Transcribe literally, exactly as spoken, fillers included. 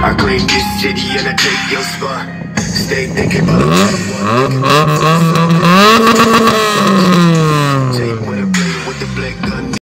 I claim this city and I take your spot. Stay thinking about